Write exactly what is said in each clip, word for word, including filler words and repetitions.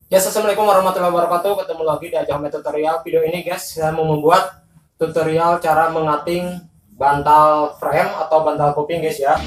Ya, assalamualaikum warahmatullahi wabarakatuh. Ketemu lagi di Ajahmet Tutorial. Video ini guys, saya mau membuat tutorial cara mengating bantal frame atau bantal kuping guys ya.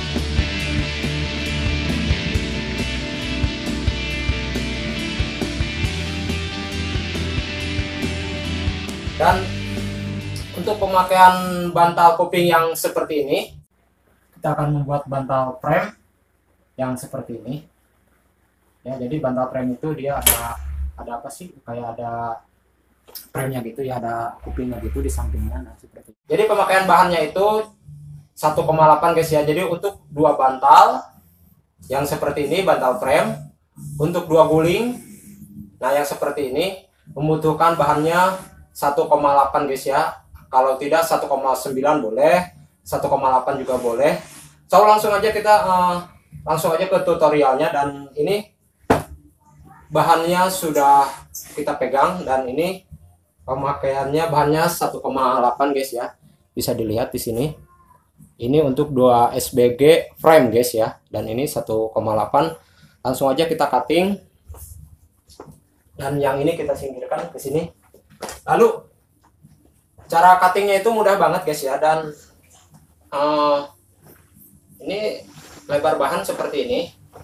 Dan untuk pemakaian bantal kuping yang seperti ini, kita akan membuat bantal frame yang seperti ini. Ya, jadi bantal frame itu dia ada ada apa sih, kayak ada frame-nya gitu ya, ada kupingnya gitu di sampingnya. Nah, seperti itu. Jadi pemakaian bahannya itu satu koma delapan guys ya. Jadi untuk dua bantal yang seperti ini bantal frame, untuk dua guling nah yang seperti ini membutuhkan bahannya satu koma delapan guys ya. Kalau tidak satu koma sembilan boleh, satu koma delapan juga boleh. So langsung aja kita uh, langsung aja ke tutorialnya. Dan ini bahannya sudah kita pegang, dan ini pemakaiannya bahannya satu koma delapan guys ya. Bisa dilihat di sini. Ini untuk dua S B G frame guys ya, dan ini satu koma delapan. Langsung aja kita cutting. Dan yang ini kita singkirkan ke sini. Lalu cara cuttingnya itu mudah banget guys ya. Dan uh, ini lebar bahan seperti ini.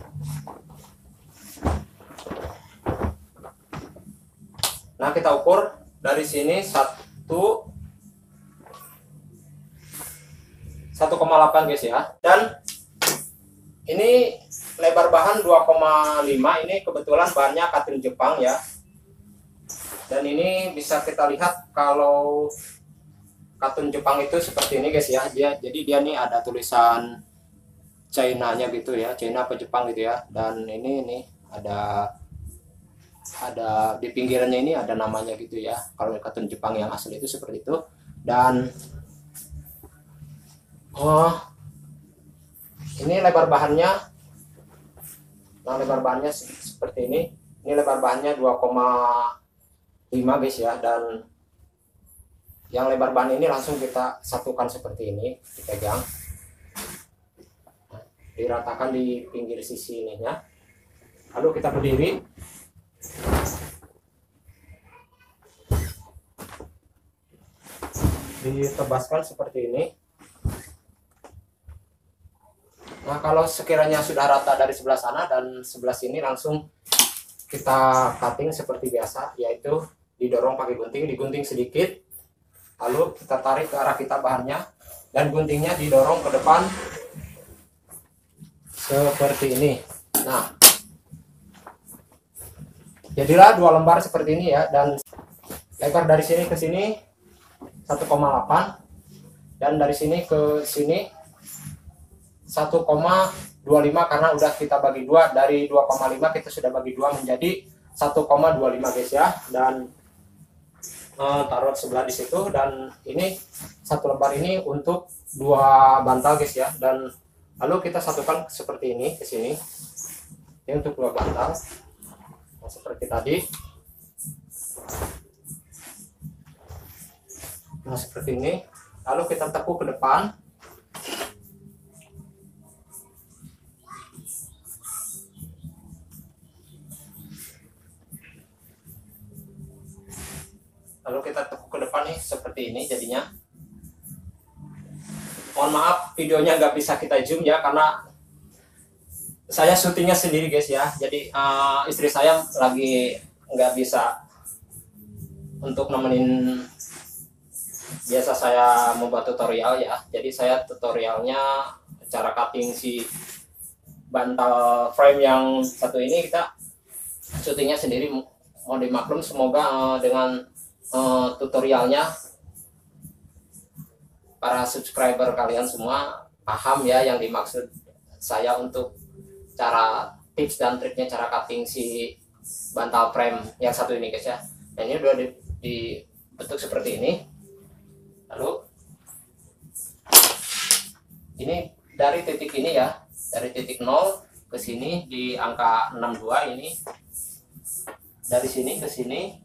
Nah, kita ukur dari sini satu satu koma delapan guys ya. Dan ini lebar bahan dua koma lima. Ini kebetulan bahannya cutting Jepang ya. Dan ini bisa kita lihat kalau cutting Jepang itu seperti ini guys ya. Dia jadi dia nih ada tulisan China-nya gitu ya, China apa Jepang gitu ya. Dan ini nih ada ada di pinggirannya ini ada namanya gitu ya. Kalau katun Jepang yang asli itu seperti itu. Dan oh ini lebar bahannya, nah lebar bahannya seperti ini. Ini lebar bahannya dua koma lima guys ya. Dan yang lebar bahan ini langsung kita satukan seperti ini, dipegang, diratakan di pinggir sisi ininya. Lalu kita berdiri. Ditebaskan seperti ini. Nah, kalau sekiranya sudah rata dari sebelah sana dan sebelah sini, langsung kita cutting seperti biasa, yaitu didorong pakai gunting, digunting sedikit, lalu kita tarik ke arah kita bahannya, dan guntingnya didorong ke depan seperti ini. Nah, jadilah dua lembar seperti ini ya. Dan lebar dari sini ke sini satu koma delapan, dan dari sini ke sini satu koma dua lima, karena udah kita bagi dua. Dari dua koma lima kita sudah bagi dua menjadi satu koma dua lima guys ya. Dan uh, taruh sebelah di situ. Dan ini satu lembar ini untuk dua bantal guys ya. Dan lalu kita satukan seperti ini ke sini. Ini untuk dua bantal. Nah, seperti tadi. Nah, seperti ini. Lalu kita tekuk ke depan. Lalu kita tekuk ke depan nih, seperti ini jadinya. Mohon maaf videonya nggak bisa kita zoom ya, karena saya syutingnya sendiri guys ya. Jadi uh, istri saya lagi nggak bisa untuk nemenin. Biasa saya membuat tutorial ya. Jadi saya tutorialnya cara cutting si bantal frame yang satu ini, kita syutingnya sendiri. Mau dimaklum, semoga uh, dengan uh, tutorialnya para subscriber kalian semua paham ya yang dimaksud saya untuk cara tips dan triknya cara cutting si bantal frame yang satu ini guys ya. Dan ini udah dibentuk seperti ini. Lalu ini dari titik ini ya, dari titik nol ke sini di angka enam puluh dua ini. Dari sini ke sini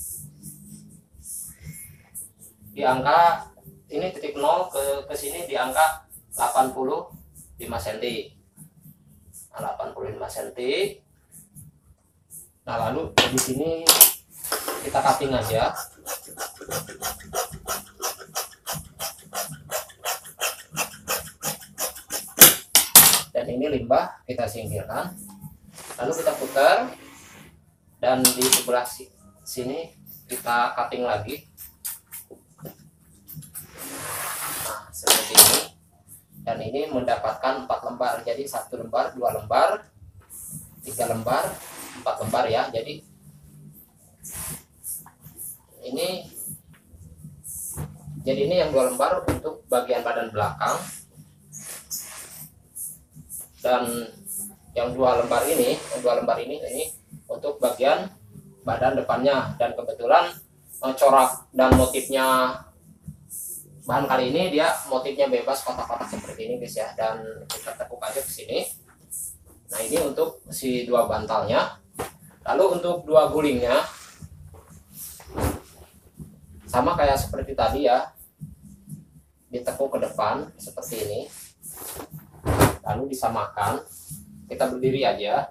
di angka ini titik nol ke ke sini di angka delapan puluh lima sentimeter. Nah, delapan puluh lima sentimeter. Nah, lalu di sini kita cutting aja. Dan ini limbah kita singkirkan. Lalu kita putar, dan di sebelah sini kita cutting lagi. Nah, seperti ini. Dan ini mendapatkan empat lembar. Jadi satu lembar, dua lembar, tiga lembar, empat lembar ya. Jadi ini jadi ini yang dua lembar untuk bagian badan belakang, dan yang dua lembar ini, yang dua lembar ini ini untuk bagian badan depannya. Dan kebetulan eh, corak dan motifnya bahan kali ini dia motifnya bebas, kotak-kotak seperti ini guys ya. Dan kita tekuk aja ke sini. Nah, ini untuk si dua bantalnya. Lalu untuk dua gulingnya sama kayak seperti tadi ya, ditekuk ke depan seperti ini, lalu disamakan. Kita berdiri aja.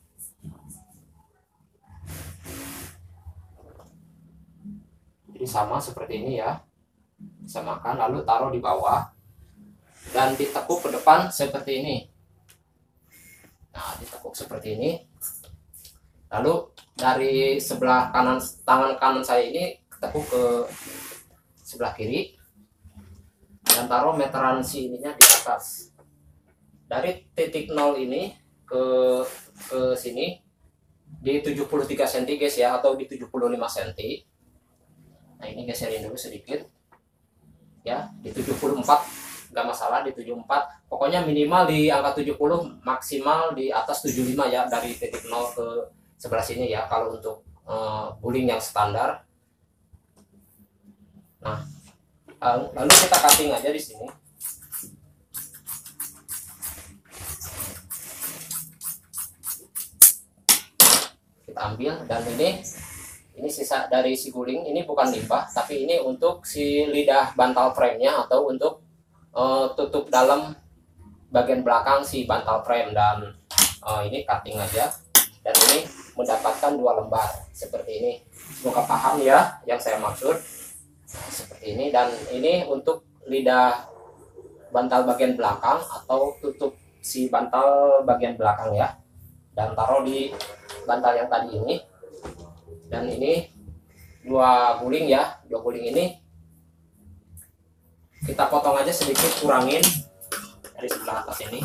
Jadi sama seperti ini ya, disamakan, lalu taruh di bawah dan ditekuk ke depan seperti ini. Nah, ditekuk seperti ini. Lalu dari sebelah kanan, tangan kanan saya ini tekuk ke sebelah kiri dan taruh meteran si ininya di atas. Dari titik nol ini ke ke sini di tujuh puluh tiga sentimeter guys ya, atau di tujuh puluh lima sentimeter. Nah, ini geserin dulu sedikit ya, di tujuh puluh empat nggak masalah, di tujuh puluh empat pokoknya minimal di angka tujuh puluh, maksimal di atas tujuh puluh lima ya, dari titik nol ke sebelah sini ya, kalau untuk uh, guling yang standar. Nah, lalu kita cutting aja di sini. Kita ambil, dan ini ini sisa dari si guling. Ini bukan limbah, tapi ini untuk si lidah bantal frame-nya, atau untuk uh, tutup dalam bagian belakang si bantal frame. Dan uh, ini cutting aja, dan ini mendapatkan dua lembar seperti ini. Semoga paham ya yang saya maksud. Seperti ini. Dan ini untuk lidah bantal bagian belakang, atau tutup si bantal bagian belakang ya. Dan taruh di bantal yang tadi ini. Dan ini dua guling ya, dua guling ini kita potong aja sedikit, kurangin dari sebelah atas ini.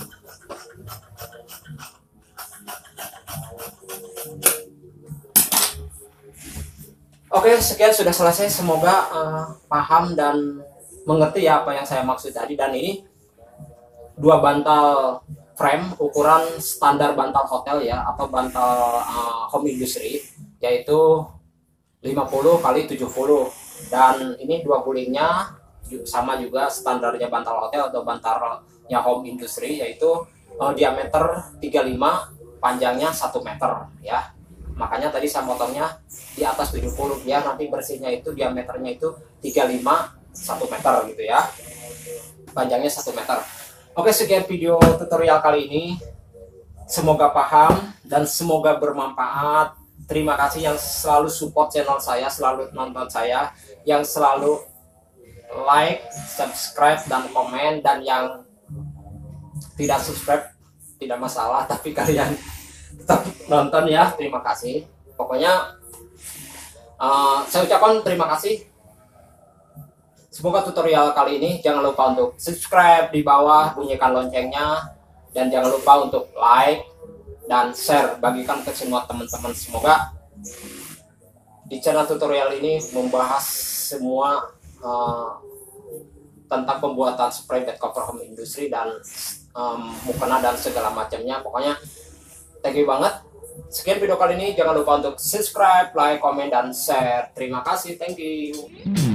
Oke, sekian sudah selesai. Semoga uh, paham dan mengerti ya apa yang saya maksud tadi. Dan ini dua bantal frame ukuran standar bantal hotel ya, atau bantal uh, home industry, yaitu lima puluh kali tujuh puluh. Dan ini dua gulingnya sama juga standarnya bantal hotel atau bantalnya home industry, yaitu uh, diameter tiga puluh lima, panjangnya satu meter ya. Makanya tadi saya potongnya di atas tujuh puluh, ya nanti bersihnya itu diameternya itu tiga puluh lima, satu meter gitu ya, panjangnya satu meter. Oke, sekian video tutorial kali ini, semoga paham dan semoga bermanfaat. Terima kasih yang selalu support channel saya, selalu nonton saya, yang selalu like, subscribe, dan komen. Dan yang tidak subscribe tidak masalah, tapi kalian tetap nonton ya. Terima kasih. Pokoknya uh, saya ucapkan terima kasih. Semoga tutorial kali ini, jangan lupa untuk subscribe di bawah, bunyikan loncengnya, dan jangan lupa untuk like dan share, bagikan ke semua teman-teman. Semoga di channel tutorial ini membahas semua uh, tentang pembuatan spray bed cover home industry dan um, mukena dan segala macamnya. Pokoknya thank you banget. Sekian video kali ini, jangan lupa untuk subscribe, like, komen, dan share. Terima kasih, thank you.